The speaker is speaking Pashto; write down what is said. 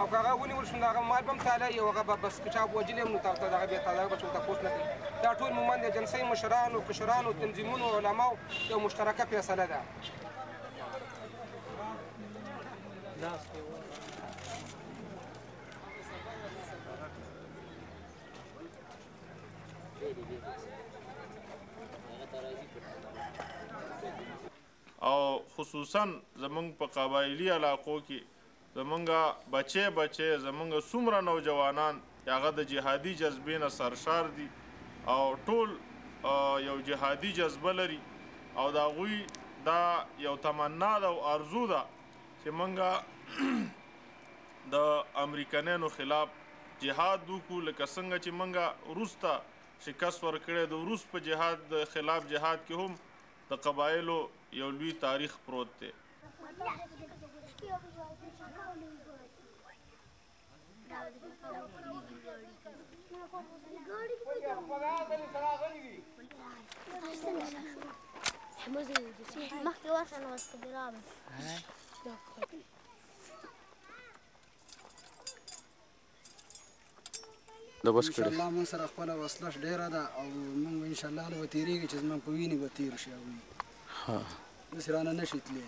او که هغه ونیول شو نو هغه مال به هم تالی او هغه به بس که چا وژلي هم نو دغه بیا هغه به څوک تپوس نه کوي دا ټول مومند د جنسۍ مشرانو کشرانو تنظیمونو علماو یو مشترکه فیصله ده او خصوصا زمونږ په قبایلي علاقو کې زمونږ بچې زمونږ څومره نوجوانان هغه د جهادي جذبې نه سرشار دي او ټول یو جهادي جذبه لري او د هغوی دا یو تمنا ده او ارزو ده چې مونږ د امریکنانو خلاف جهاد وکړو لکه څنګه چې مونږ وروسته شکست ورکړی د روس په جهاد خلاف جهاد کې هم د قبایلو یو لوی تاریخ پروت دی انشاءالله موږ سره خپله وسله ډېره ده او موږ انشاءالله له به تېرېږي چې زموږ په وینې به تېر شي هغوی داسې رانه نه شي تللی